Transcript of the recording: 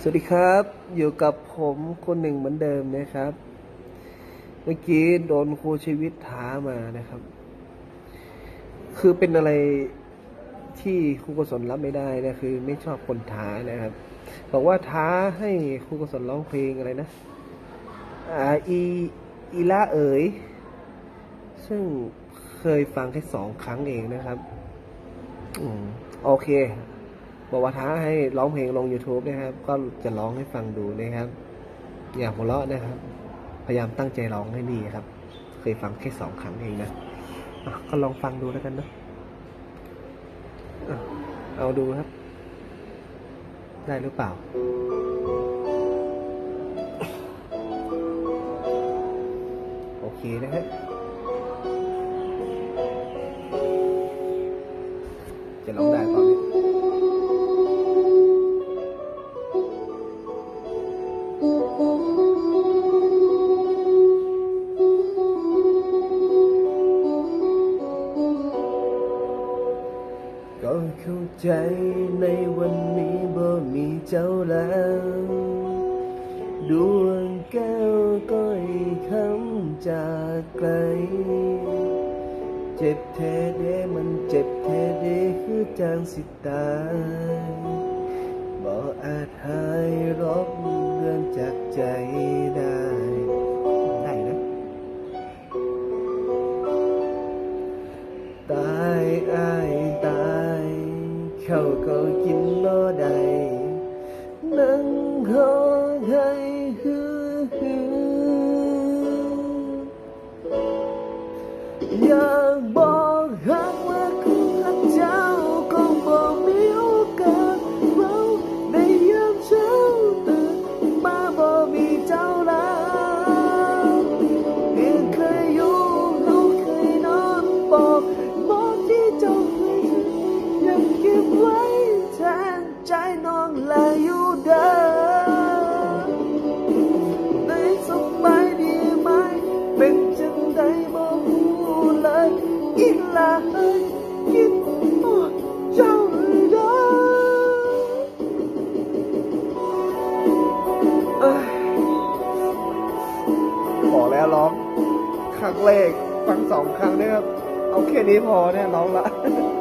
สวัสดีครับอยู่กับผมคนหนึ่งเหมือนเดิมนะครับเมื่อกี้โดนครูชีวิตท้ามานะครับคือเป็นอะไรที่ครูกศลรับไม่ได้นะคือไม่ชอบคนท้านะครับบอกว่าท้าให้ครูกศลร้องเพลงอะไรนะอีล่าเอ๋ยซึ่งเคยฟังแค่2 ครั้งเองนะครับโอเคบอกว่าท้าให้ร้องเพลงลง YouTube นะครับก็จะร้องให้ฟังดูนะครับอย่าหัวเราะนะครับพยายามตั้งใจร้องให้ดีครับเคยฟังแค่2 ครั้งเองนะก็ลองฟังดูแล้วกันนะเอาดูครับได้หรือเปล่าโอเคนะฮะจะร้องได้ตอนนี้ก็เข้าใจในวันนี้บ่มีเจ้าแล้วดวงแก้วก็อีกคำจากไกลเจ็บแท้เด้มันเจ็บแท้เด้คือจางสิตายบ่อาจหายรบเรื่องจากใจได้นะตายอ้ายตายเขาก็กินบ่ได้นั่งร้องไห้อยากบอกหักว่าคุณรักเจ้าก็บ่มีโอกาสเราในยามเช้าตื่นมาบ่มีเจ้าแล้วเพียงเคยอยู่เราเคยนอนบอกที่เจ้าเคยยังเก็บไว้แทนใจน้องและอยู่เดิมในสบายดีไหมเป็นจังใดบ่ฮู้เลยอีหลาเอ้ยคิดฮอดเจ้าเลยเด้อบอกแล้วร้องครั้งแรกฟัง2 ครั้งนะครับเอาแค่นี้พอเนี่ยร้องละ